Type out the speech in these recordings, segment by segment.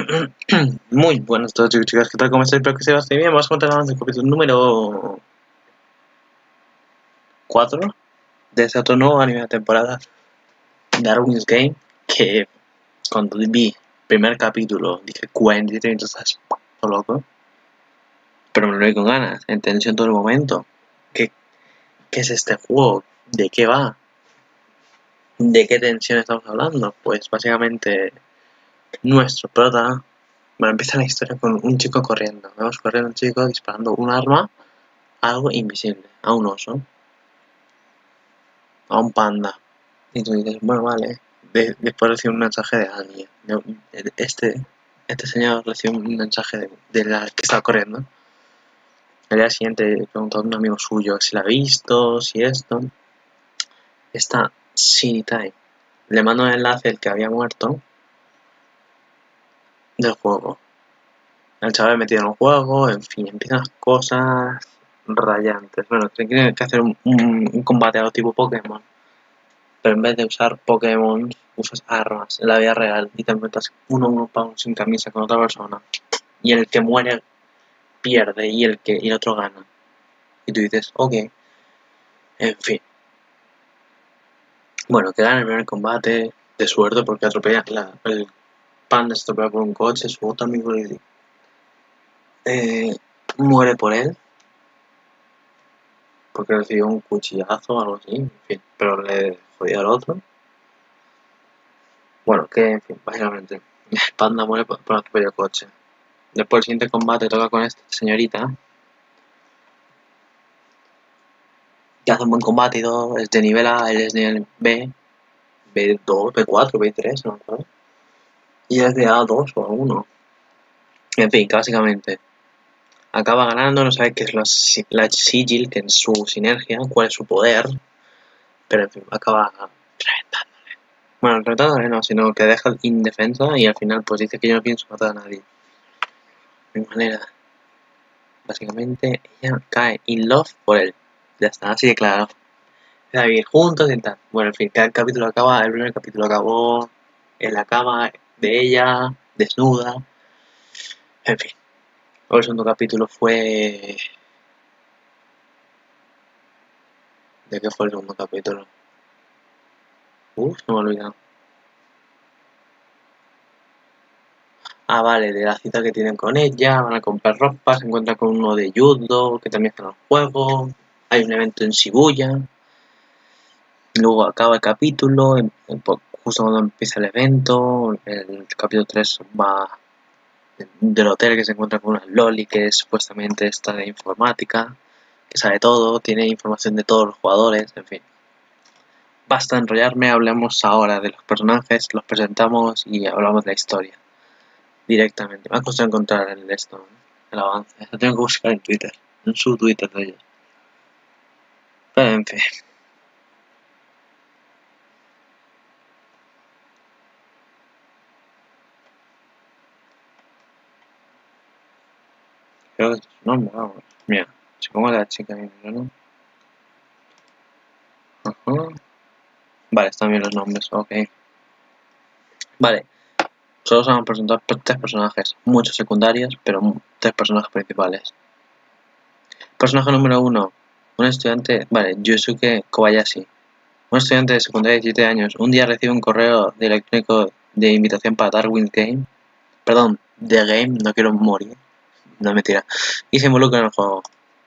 Muy buenas a todos chicos y chicas, ¿qué tal? ¿Cómo estáis? Espero que se bastante bien. Vamos a contar el capítulo número 4 de este otro nuevo anime de temporada, Darwin's Game, que cuando vi el primer capítulo dije 47 minutos, estás por loco, pero me lo vi con ganas, en tensión todo el momento. ¿Qué es este juego? ¿De qué va? ¿De qué tensión estamos hablando? Pues básicamente nuestro prota, bueno, empieza la historia con un chico corriendo. Vemos corriendo un chico disparando un arma a algo invisible, a un oso, a un panda. Y tú dices, bueno, vale. Después recibe un mensaje de alguien. Este señor recibe un mensaje de la que está corriendo. Al día siguiente preguntó a un amigo suyo si la ha visto, si esto. Está Shinitai. Le mando el enlace el que había muerto del juego. El chaval metido en el juego, en fin, empiezan las cosas rayantes. Bueno, tienen que hacer un combate a lo tipo Pokémon. Pero en vez de usar Pokémon, usas armas en la vida real y te enfrentas uno a uno sin camisa con otra persona. Y el que muere pierde y el otro gana. Y tú dices, ok, en fin. Bueno, que gana el primer combate de suerte porque atropella el panda se atropella por un coche, su otro amigo muere por él porque recibió un cuchillazo o algo así, en fin, pero le jodía al otro. Bueno, que en fin, básicamente, el panda muere por atropellar el coche. Después el siguiente combate toca con esta señorita, que hace un buen combate y todo, es de nivel A, él es de nivel B, B2, B4, B3, no me acuerdo. Y es de A2 o A1. En fin, que básicamente acaba ganando, no sabe qué es la Sigil, que es su sinergia, cuál es su poder, pero en fin, acaba reventándole. Bueno, reventándole no, sino que deja indefensa y al final pues dice que yo no pienso matar a nadie. De manera, básicamente ella cae in love por él. Ya está, así de claro. A vivir juntos y tal. Bueno, en fin, el primer capítulo acabó en la cama de ella, desnuda. En fin, el segundo capítulo fue... ¿De qué fue el segundo capítulo? Se me ha olvidado. Ah, vale, de la cita que tienen con ella, van a comprar ropa, se encuentran con uno de judo, que también está en el juego, hay un evento en Shibuya, luego acaba el capítulo, justo cuando empieza el evento, el capítulo 3 va del hotel que se encuentra con una loli que es supuestamente esta de informática, que sabe todo, tiene información de todos los jugadores, en fin. Basta enrollarme, hablemos ahora de los personajes, los presentamos y hablamos de la historia directamente. Me ha costado encontrar el avance. Lo tengo que buscar en Twitter, en su Twitter de ellos. Pero en fin. Creo que es su nombre, vamos. Mira, si pongo a la chica ¿no? Vale, están bien los nombres, ok. Vale, solo se van a presentar 3 personajes, muchos secundarios, pero 3 personajes principales. Personaje número 1, un estudiante, vale, Yusuke Kobayashi. Un estudiante de secundaria de 17 años, un día recibe un correo de electrónico de invitación para Darwin Game. Perdón, The Game, no quiero morir. No, mentira. Y se involucra en el juego.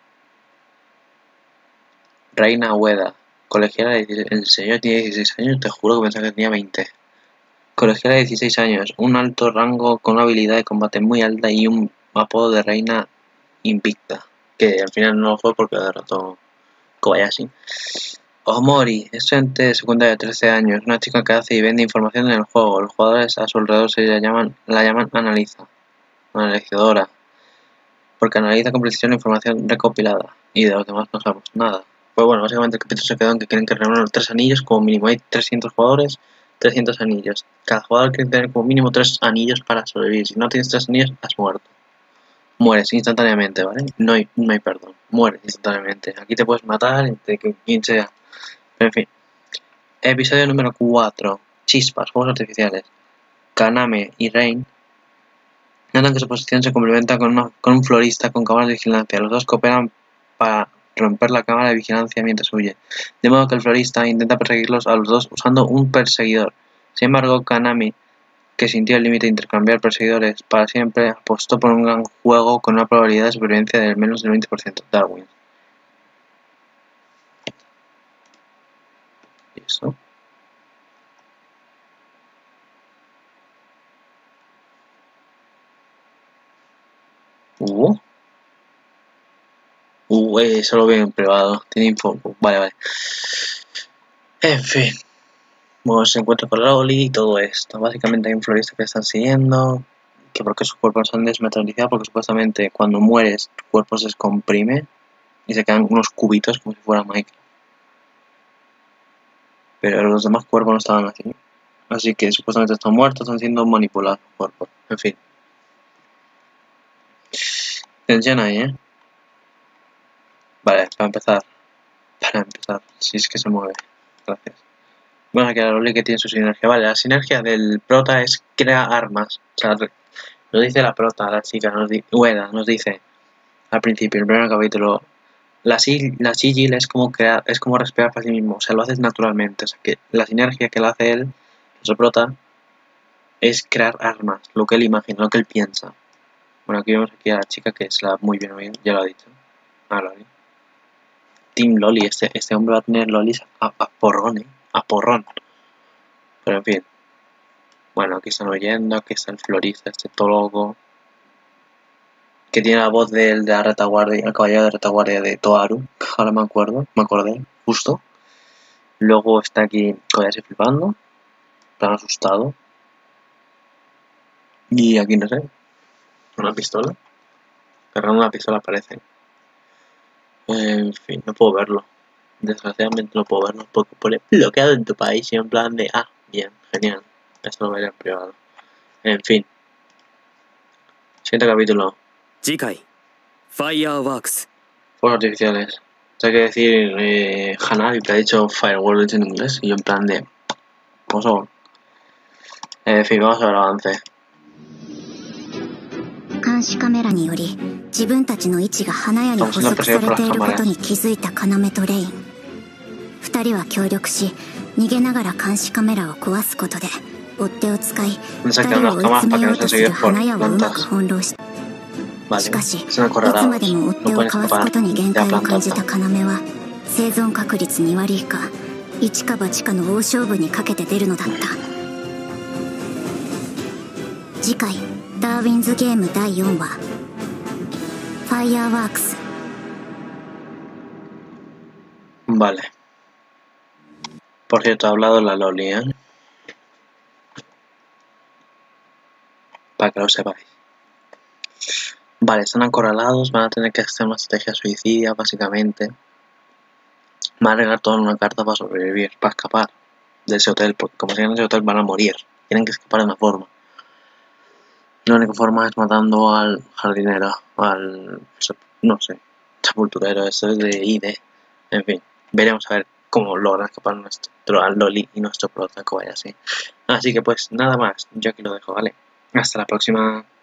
Reina Ueda, colegiala de 16, el señor tiene 16 años, te juro que pensaba que tenía 20. Colegiala de 16 años, un alto rango con una habilidad de combate muy alta y un apodo de reina invicta, que al final no fue porque derrotó Kobayashi. Omori, estudiante de secundaria de 13 años, una chica que hace y vende información en el juego. Los jugadores a su alrededor la llaman analizadora, porque analiza con precisión la información recopilada, y de los demás no sabemos nada. Pues bueno, básicamente el capítulo se quedó en que quieren que reúnan los 3 anillos, como mínimo hay 300 jugadores, 300 anillos. Cada jugador quiere tener como mínimo 3 anillos para sobrevivir. Si no tienes 3 anillos, has muerto. Mueres instantáneamente, ¿vale? No hay perdón. Mueres instantáneamente. Aquí te puedes matar entre quien sea. Pero en fin. Episodio número 4. Chispas, juegos artificiales. Kaname y Rain Notan que su posición se complementa con un florista con cámaras de vigilancia. Los dos cooperan para romper la cámara de vigilancia mientras huye. De modo que el florista intenta perseguirlos a los dos usando un perseguidor. Sin embargo, Kanami, que sintió el límite de intercambiar perseguidores para siempre, apostó por un gran juego con una probabilidad de supervivencia de menos del 20%. Darwin. ¿Y eso? Eso lo veo en privado. Tiene info. Vale. En fin. Bueno, se encuentra con Loli y todo esto. Básicamente hay un florista que están siguiendo. Que porque su cuerpo se han desmaterializado. Porque supuestamente cuando mueres tu cuerpo se descomprime. Y se quedan unos cubitos como si fuera Minecraft. Pero los demás cuerpos no estaban así. Así que supuestamente están muertos. Están siendo manipulados los cuerpos. En fin. Tensión ahí, ¿eh? Vale, para empezar. Si es que se mueve. Gracias. Bueno, aquí la Loli que tiene su sinergia. Vale, la sinergia del prota es crear armas. O sea, nos dice la prota, la chica, Ueda, nos dice al principio, en el primer capítulo, la sigil es como crear, es como respirar para sí mismo. O sea, lo haces naturalmente. O sea, que la sinergia que lo hace él, nuestro prota, es crear armas. Lo que él imagina, lo que él piensa. Bueno, aquí vemos aquí a la chica que es la muy bien oída, ya lo ha dicho. Ah, Loli. Team Loli, este hombre va a tener lolis a porrón, a porrón. Pero en fin. Bueno, aquí están oyendo, aquí está el florista, este loco. Que tiene la voz de la retaguardia, el caballero de retaguardia de Toaru. Ahora me acordé, justo. Luego está aquí Koyashi flipando. Tan asustado. Y aquí no sé. Una pistola. Cargando una pistola parece. En fin, no puedo verlo. Desgraciadamente no puedo verlo porque pone bloqueado en tu país y en plan de bien, genial. Esto lo veré en privado. En fin. Siguiente capítulo. Fireworks. Fuegos artificiales. Hay que decir Hanabi, que ha dicho Fireworks en inglés y yo en plan de... Por favor. En fin, vamos a ver el avance. 監視カメラにより自分たちの位置が花屋に捕捉されていることに気づいた要とレイン。2人は協力し逃げながら監視カメラを壊すことで追っ手を使い2人を追い詰めようとする花屋をうまく翻弄した。しかしいつまでも追っ手をかわすことに限界を感じた要は生存確率2割以下一か八かの大勝負にかけて出るのだった。次回ダーウィンズゲーム第4話ファイヤーワークス。 Vale. Por cierto, ha hablado la Loli, ¿eh? Para que lo sepáis. Vale, están acorralados, van a tener que hacer una estrategia suicida, básicamente. Van a regar todo en una carta para sobrevivir, para escapar de ese hotel, porque como sigan en ese hotel van a morir. Tienen que escapar de una forma. La única forma es matando al jardinero, no sé, sepulturero, eso es de ID. En fin, veremos a ver cómo logran escapar nuestro Loli y nuestro prota, que vaya así. Así que pues nada más, yo aquí lo dejo, ¿vale? Hasta la próxima.